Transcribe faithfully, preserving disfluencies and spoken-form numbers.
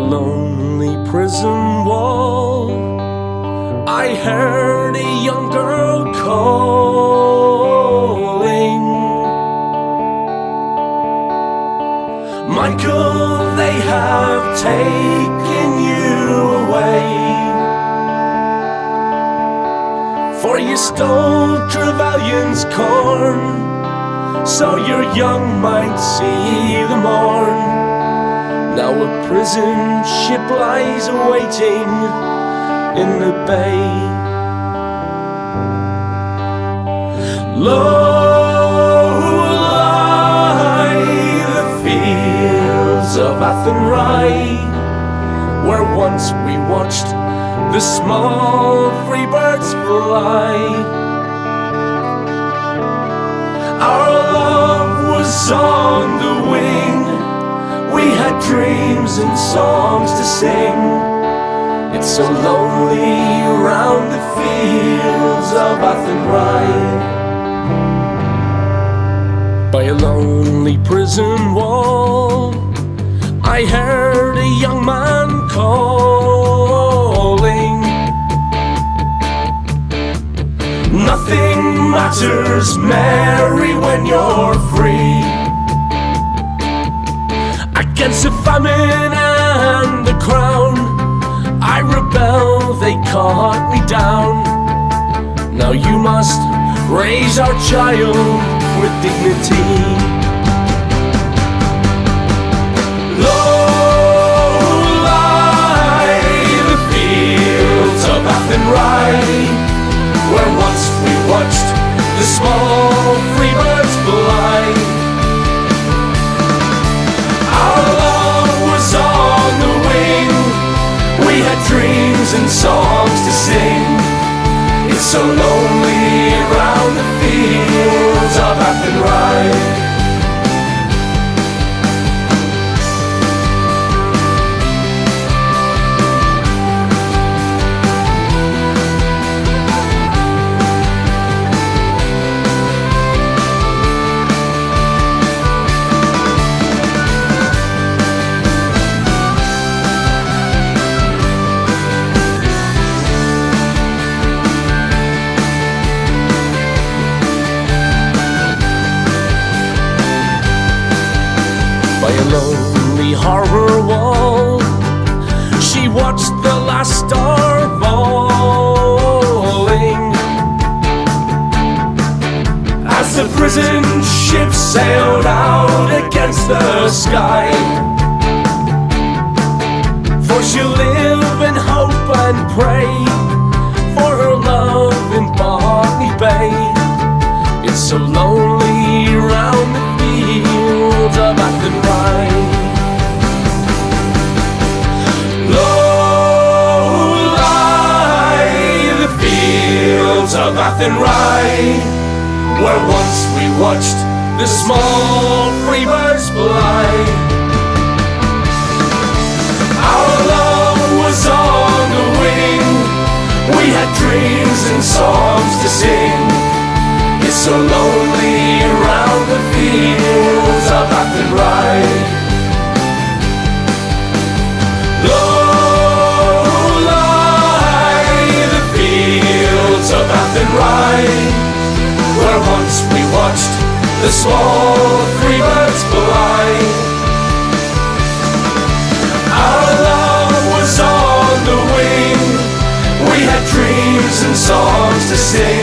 lonely prison wall, I heard a young girl calling. Michael, they have taken you away, for you stole Trevelyan's corn, so your young might see the morn. Now a prison ship lies awaiting in the bay. Low lie the fields of Athenry, where once we watched the small free birds fly. Our love was on the wing, we had dreams and songs to sing. It's so lonely round the fields of Athenry. By a lonely prison wall, I heard a young man calling. Nothing matters, Mary, when you're free. Against the famine and the crown, I rebel, they caught me down. Now you must raise our child with dignity. Low lie the fields of Athenry, where once we watched the small free birds fly. Our love was on the wing, we had dreams and songs to sing. It's so lonely round the fields of Athenry. By a lonely harbour wall, she watched the last star falling, as the prison ship sailed out against the sky. For she'll live in hope and pray for her love in Botany Bay. It's so lonely round the fields of Athenry. Low lie the fields of Athenry, where once we watched the small free birds fly. Our love was on the wing, we had dreams and songs to sing. It's so lonely round the fields of Athenry. Low lie the fields of Athenry, where once we watched the small free birds fly. Our love was on the wing, we had dreams and songs to sing.